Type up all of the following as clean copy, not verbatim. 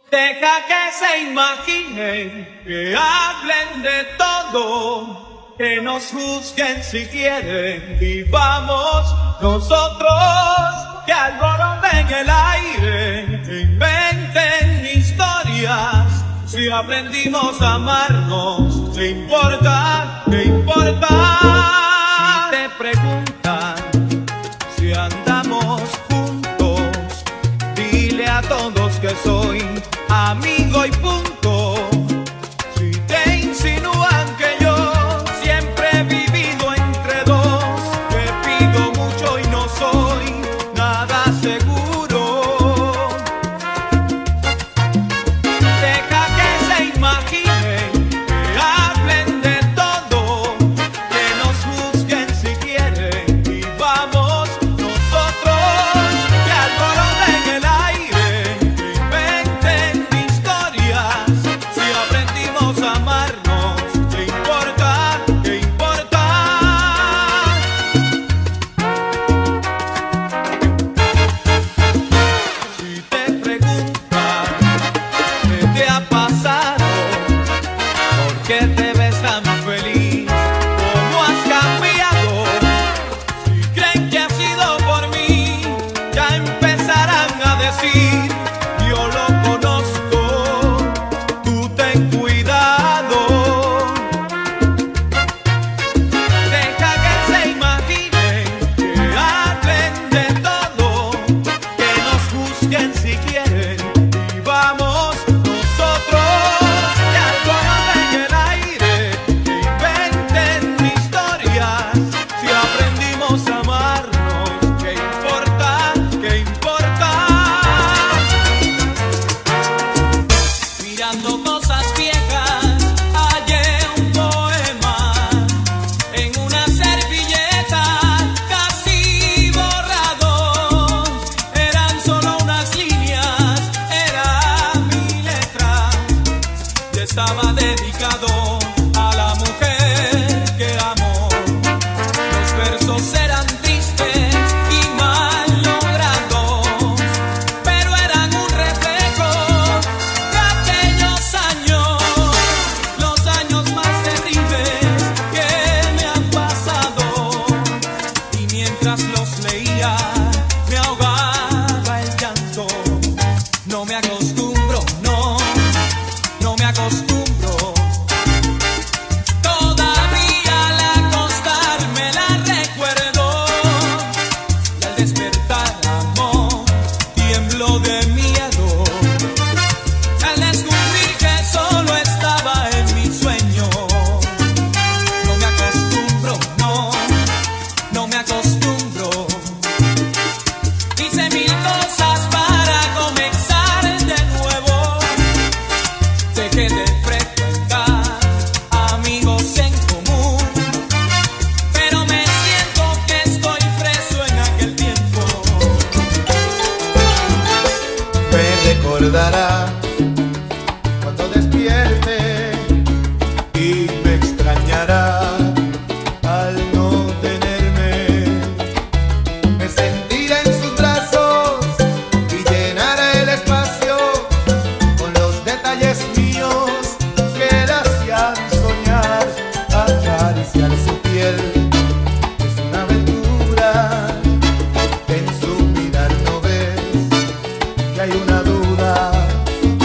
Deja que se imaginen, que hablen de todo, que nos juzguen si quieren, vivamos nosotros, que alboroten el aire, que inventen historias. Si aprendimos a amarnos, ¿qué importa? ¿Qué importa? Si te preguntan si andamos juntos, dile a todos que soy amigo y punto. Si te insinúan que yo siempre he vivido entre dos, que pido mucho y no soy nada seguro, deja que se imaginen, que hablen de todo, que nos juzguen si quieren, y vamos nosotros, que alboroten el aire, que inventen historias. Si aprendimos a amarnos, ¿qué importa? ¿Qué importa? Si te preguntan qué te ha pasado, ¿por qué te ves tan feliz? ¿Cómo has cambiado? Si creen que ha sido por mí, ya empezarán a decir: yo lo conozco, tú ten cuidado. Deja que se imaginen, que hablen de todo, que nos juzguen si quieren, y vamos nosotros, que alboroten el aire, que inventen historias. Si aprendimos a amarnos, ¿qué importa? ¿Qué importa? Mirando cosas viejas, hallé un poema en una servilleta casi borrado. Eran solo unas líneas, era mi letra, y estaba dedicado a la mujer que amo. Los versos eran tristes y mal logrados, pero eran un reflejo de aquellos años, los años más terribles que me han pasado. Y mientras los leía, me ahogaba el llanto. No me acostumbro, no me acostumbro. Todavía al acostarme la recuerdo, y al despertar, amor, tiemblo de miedo, al descubrir que solo estaba en mi sueño. No me acostumbro, no me acostumbro. Hice mil cosas para comenzar de nuevo. Dejé de frecuentar amigos en común, pero me siento que estoy preso en aquel tiempo. Me recordará cuando despierte y me extrañará al no tenerme. Me sentiré en sus brazos y llenará el espacio con los detalles míos que la hacían soñar. Acariciar su piel es una aventura, en su mirar no ves que hay una duda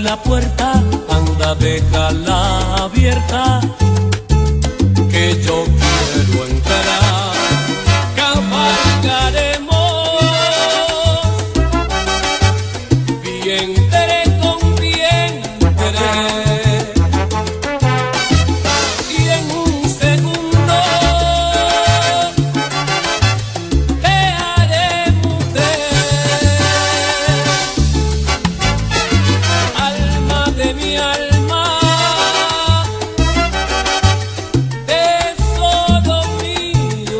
la puerta, anda, déjala abierta, que yo quiero entrar. Cabalgaremos vientre con vientre, y en un segundo te haré mujer. Alma de mi alma, tesoro mío,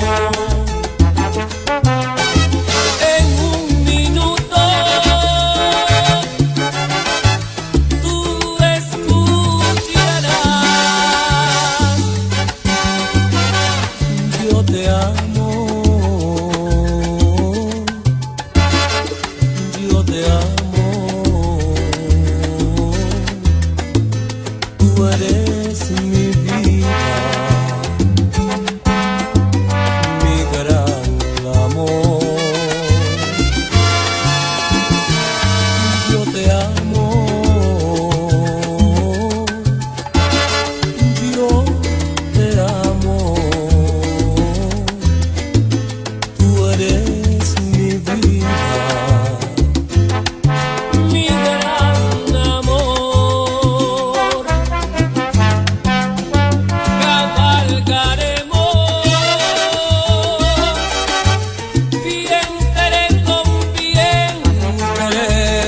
en un minuto tú escucharás. Yo te amo, yo te amo, tú eres mi vida, mi gran amor. Yo te amo, yo te amo, tú eres mi vida, mi gran amor. Cabalgaremos vientre con vientre,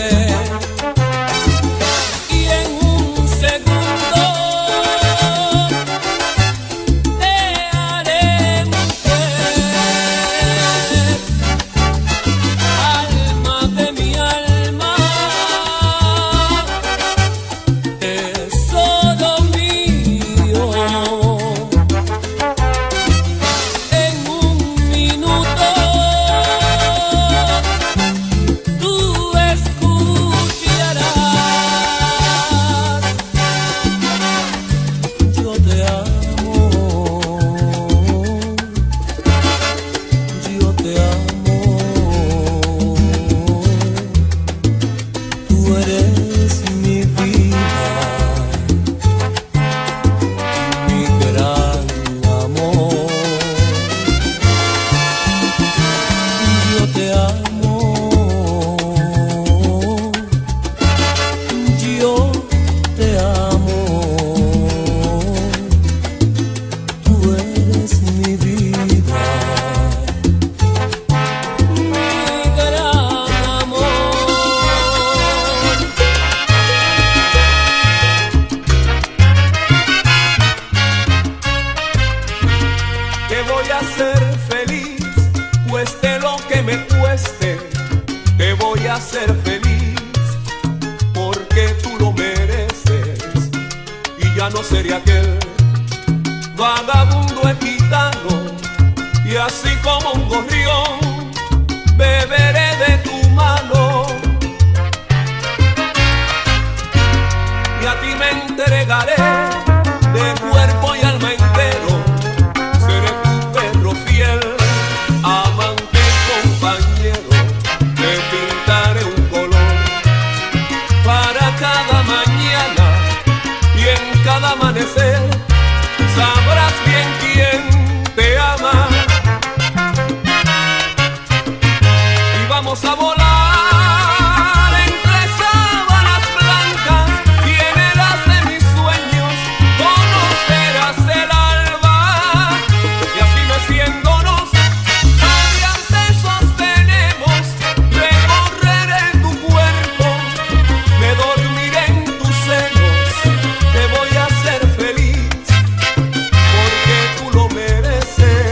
y en un segundo te haré mujer. Alma de mi alma, tesoro mío, en un minuto tú escucharás. Yo te amo, yo te amo, tú eres mi vida, mi gran amor. Yo te amo, yo te amo, tú eres mi vida, mi gran amor. Te voy a hacer feliz, cueste lo que me cueste. Te voy a hacer feliz, porque tú lo mereces. Y ya no seré aquel vagabundo gitano, y así como un gorrión beberé de tu mano, y a ti me entregaré de cuerpo y alma entero. Seré tu perro fiel, amante y compañero. Te pintaré un color para cada mañana, y en cada amanecer sabrás bien quién te ama. Y vamos a volar entre sábanas blancas, y en el haz de mis sueños conocerás el alba. Y así meciéndonos, radiantes sostenemos, recorreré tu cuerpo, me dormiré en tus senos. Te voy a hacer feliz, porque tú lo mereces.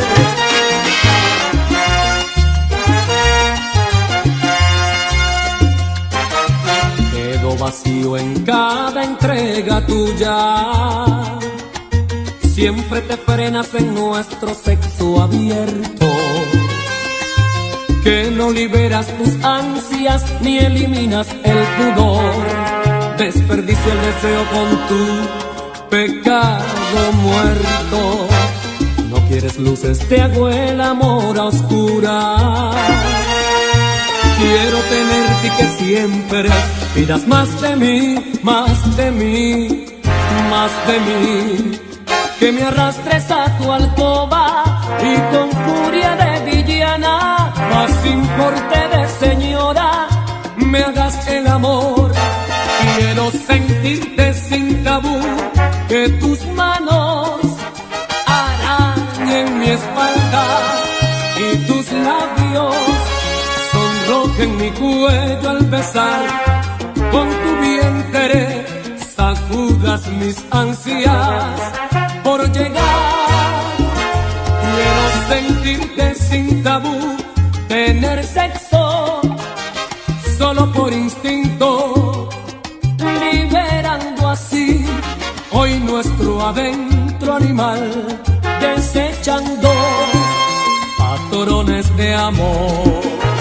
Quedo vacío en cada entrega tuya, siempre te frenas en nuestro sexo abierto, que no liberas tus ansias ni eliminas el pudor. Desperdicio el deseo con tu pecado muerto. No quieres luces, te hago el amor a oscuras. Quiero tenerte y que siempre pidas más de mí, más de mí, más de mí. Que me arrastres a tu alcoba y con furia de villana, más sin porte de señora, me hagas el amor. Quiero sentirte sin tabú, que tus manos arañen mi espalda y tus labios sonrojen mi cuello al besar. Con tu vientre sacudas mis ansias por llegar. Quiero sentirte sin tabú, tener sexo solo por instinto, liberando así hoy nuestro adentro animal, desechando patrones de amor.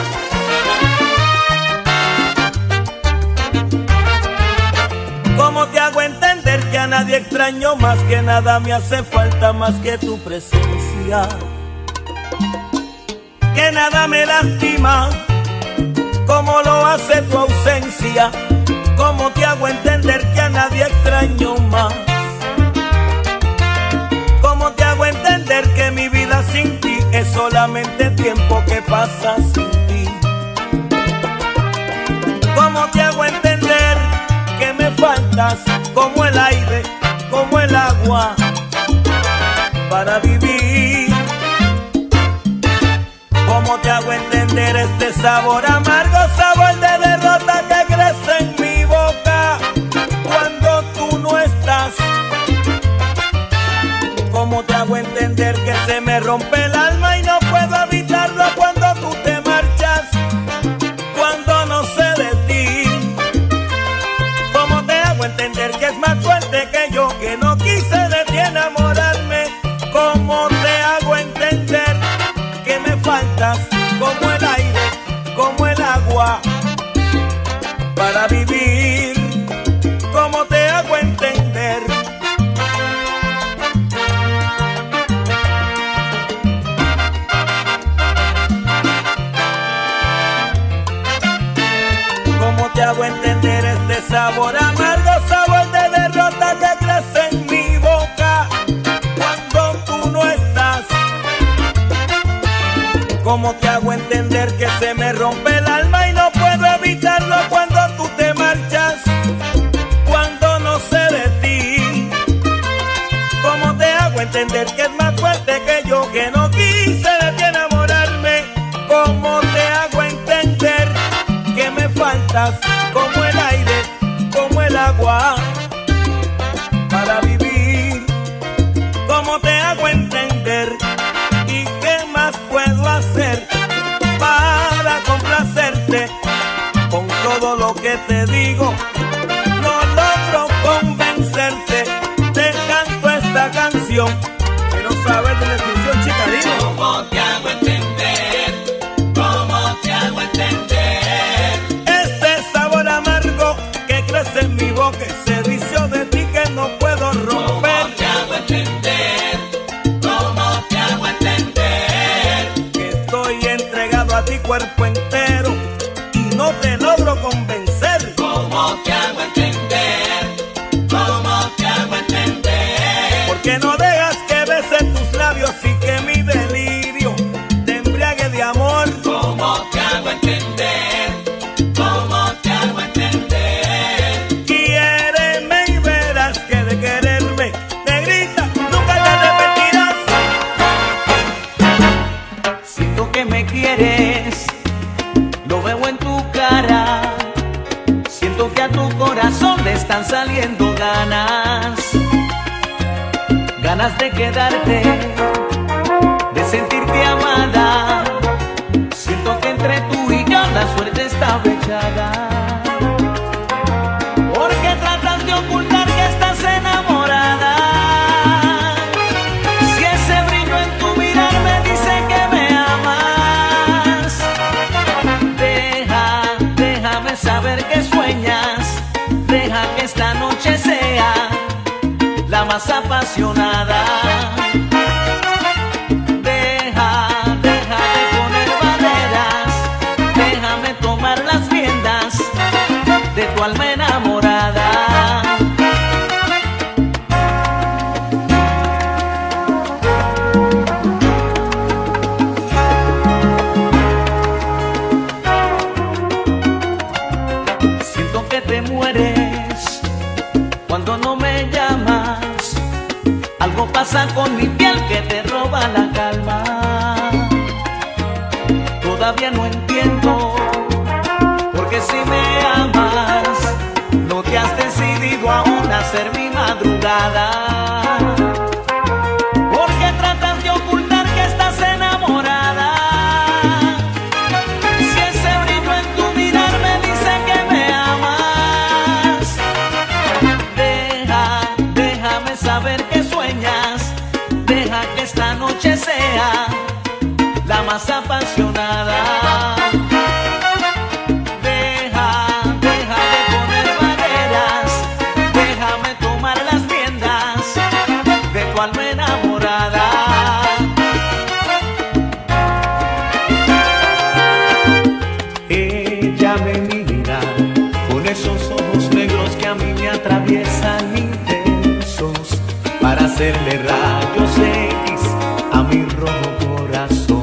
¿Cómo te hago entender que a nadie extraño más, que nada me hace falta más que tu presencia? Que nada me lastima como lo hace tu ausencia. ¿Cómo te hago entender que a nadie extraño más? ¿Cómo te hago entender que mi vida sin ti es solamente tiempo que pasa sin ti? ¿Cómo te hago entender que me faltas como el aire, como el agua para vivir? ¿Cómo te hago entender este sabor amargo, sabor de derrota que crece en mi boca cuando tú no estás? ¿Cómo te hago entender que se me rompe el alma y no puedo evitarlo cuando tú te marchas, cuando no sé de ti? ¿Cómo te hago entender que es más fuerte que yo, que no quise de ti enamorarme? ¿Cómo te hago entender que me faltas como el aire, como el agua para vivir? ¿Cómo te hago entender? ¿Cómo te hago entender este sabor amargo, sabor de derrota que crece en mi boca cuando tú no estás? ¿Cómo te hago entender que se me rompe el alma y no puedo evitarlo cuando tú te marchas, cuando no sé de ti? ¿Cómo te hago entender que es más fuerte que yo, que no quise de ti enamorarme? ¿Cómo te hago entender que me faltas como el aire, como el agua para vivir? ¿Cómo te hago entender? ¿Y qué más puedo hacer para complacerte? Con todo lo que te digo no logro convencerte. Te canto esta canción que no sabes de la descripción, chica, dime. ¿Cómo te hago entender? ¿Cómo te hago entender? Este sabor amargo que crece en mi boca, ese vicio de ti que no puedo romper. ¿Cómo te hago entender? ¿Cómo te hago entender? Que estoy entregado a ti cuerpo entero y no te logro convencer. ¿Cómo te hago entender? ¿Cómo te hago entender? Porque no dejas que bese tus labios y que mi delirio te embriague de amor. ¿Cómo te hago entender? ¿Cómo te hago entender? Quiéreme y verás que de quererme, negrita, nunca te arrepentirás. Siento que me quieres, lo veo en tu cara. Siento que a tu corazón le están saliendo ganas, ganas de quedarte, de sentirte amada. Siento que entre tú y yo la suerte está echada. Porque tratas de ocultar que estás enamorada, si ese brillo en tu mirar me dice que me amas. Déjame saber que sueñas, deja que esta noche sea la más apasionada. Deja de poner barreras, déjame tomar las riendas pasa con mi piel que te roba la calma? Todavía no entiendo, porque si me amas, no te has decidido aún a ser mi madrugada. Porque tratas de ocultar que estás enamorada. Si ese brillo en tu mirar me dice que me amas, déjame saber que sueñas. Deja que esta noche sea la más apasionada. Deja de poner barreras. Déjame tomar las riendas de tu alma enamorada. Ella me mira con esos ojos negros que a mí me atraviesan intensos para hacerle rayos X a mi rojo corazón.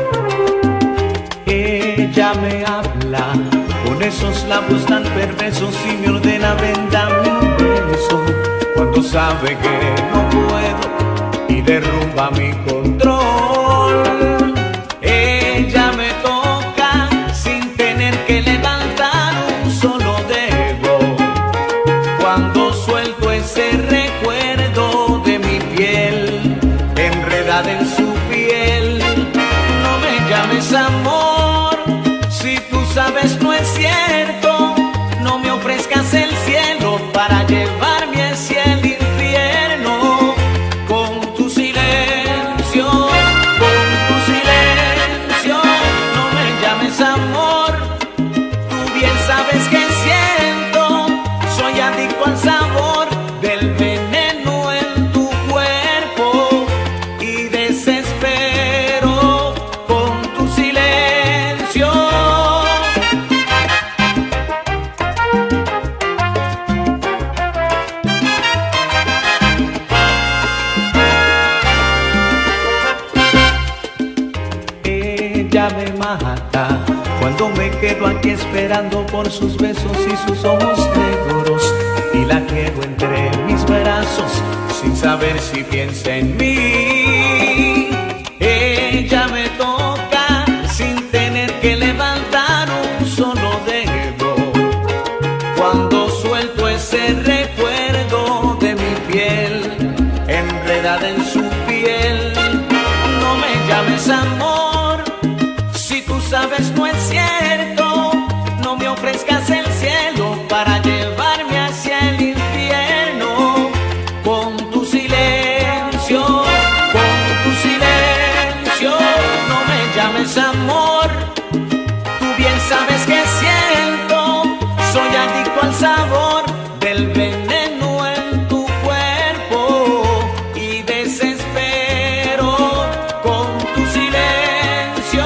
Ella me habla con esos labios tan perversos y me ordena ven dame un beso cuando sabe que no puedo y derrumba mi control. Ella me toca sin tener que levantar un solo dedo. Cuando suelto ese recuerdo de mi piel enredada en su piel, no me llames amor, si tú sabes no es cierto. No me ofrezcas el cielo para llevarme hacia el infierno. Con tu silencio, no me llames amor. Tú bien sabes que siento, soy adicto al sabor del veneno en tu cuerpo y desespero con tu silencio. Ella me mata cuando me quedo aquí esperando por sus besos y sus ojos negros, y la quiero entre mis brazos sin saber si piensa en mí. Ella me toca sin tener que levantar un solo dedo. Cuando suelto ese recuerdo de mi piel enredada en su piel, no me llames amor, si tú sabes no es cierto. No me ofrezcas el cielo para llevarme hacia el infierno. Con tu silencio, no me llames amor. Tú bien sabes que siento, soy adicto al sabor del veneno en tu cuerpo y desespero con tu silencio.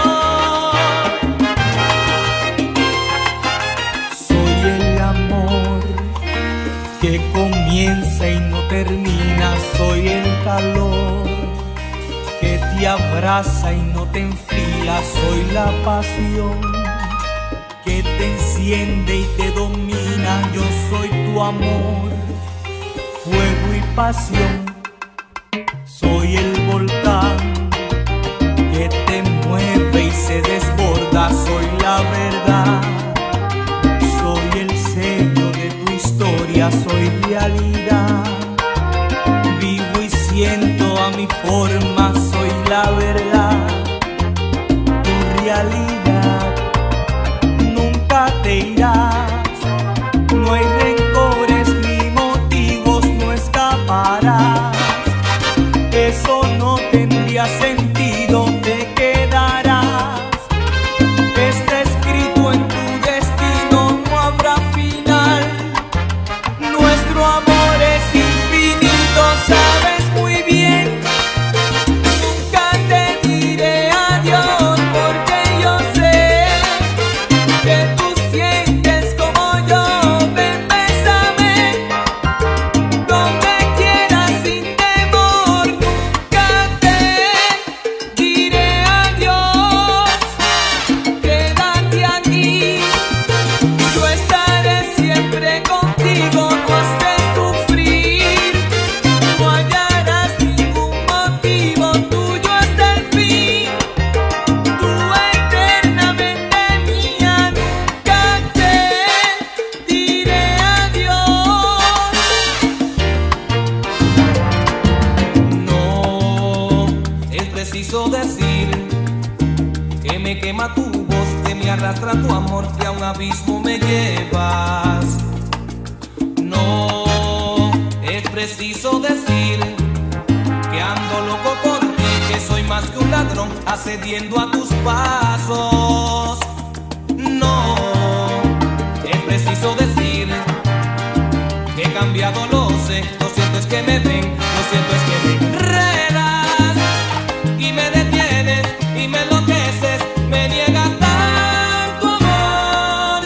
Soy el amor que comienza y no termina. Soy el calor que te abraza y no te enfría. Soy la pasión que te enciende y te domina. Yo soy tu amor, fuego y pasión. Soy el volcán que te mueve y se desborda. Soy la verdad, soy el sello de tu historia. Soy realidad, vivo y siento a mi forma. Soy la verdad, tu realidad. Nunca te irás, no hay rencores ni motivos, no escaparás. Eso no tendría sentido, te quedarás. Está escrito en tu destino, no habrá final. Nuestro que me arrastra tu amor, que a un abismo me llevas. No es preciso decir que ando loco por ti, que soy más que un ladrón accediendo a tus pasos. No es preciso decir que he cambiado, lo sé. Lo cierto es que me ven, lo cierto es que me enredas y me detienes y me enloqueces, me niegas tanto amor.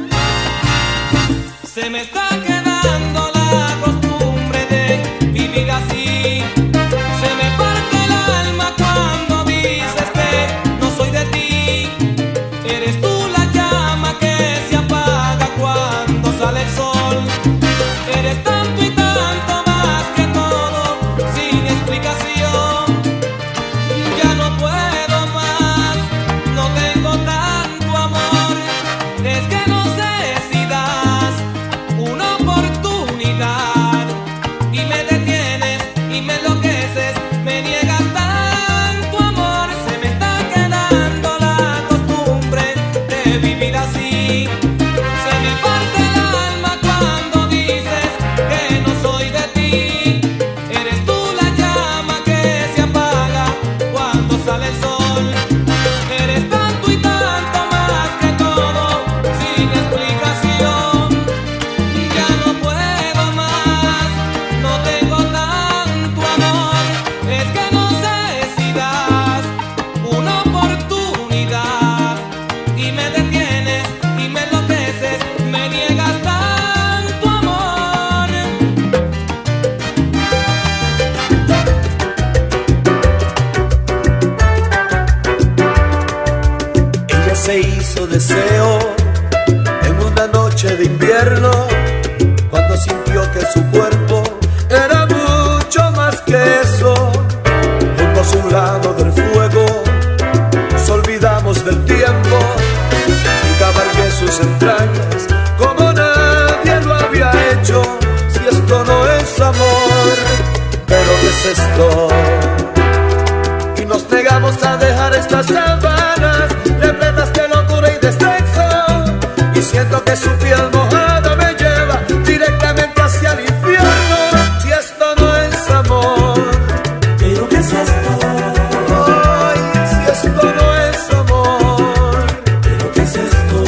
Se me está quedando la costumbre de vivir así. Se me parte el alma cuando dices que no soy de ti. Eres tú la llama que se apaga cuando sale el sol. Eres tanto y tanto más que todo, sin explicación. Ya no puedo más, no tengo tanto amor. Es que no sé si das una oportunidad y me detienes y me enloqueces, me niegas tanto amor. Se me está quedando la costumbre de vivir así. Se me parte el alma cuando dices que no soy de ti. Eres tú la llama que se apaga cuando sale el sol. Eres tanto y tanto más que todo, sin explicación. Ya no puedo más, no tengo tanto amor. Es que no sé si das una oportunidad y me detienes y me enloqueces, me niegas tanto amor. Ella se hizo deseo en una noche de invierno, cuando sintió que su cuerpo era mucho más que eso. Junto a su lado del fuego nos olvidamos del tiempo y cabalgué sus entrañas como nadie lo había hecho. Si esto no es amor, pero ¿qué es esto? Y nos negamos a dejar estas sábanas repletas de locura y de sexo, y siento que su piel mojada me lleva directamente hacia el infierno. Si esto no es amor, ¿Pero qué es esto? ay, si esto no es amor, ¿Pero qué es esto?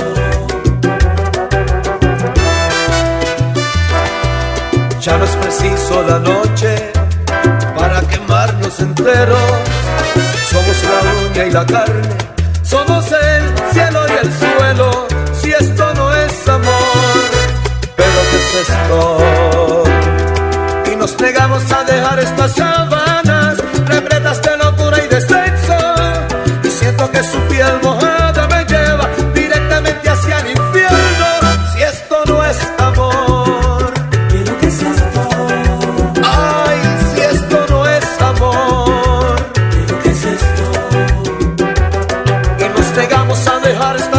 ya no es preciso la noche para quemarnos enteros. Somos la uña y la carne, somos el cielo y el suelo. Si esto no es amor, pero ¿qué es esto? Y nos negamos a dejar estas sábanas repletas de locura y de sexo, y siento que su piel mojada me lleva directamente hacia el infierno. Si esto no es amor, ¿Pero qué es esto? ay, si esto no es amor, ¿Pero qué es esto? y nos negamos a dejar esta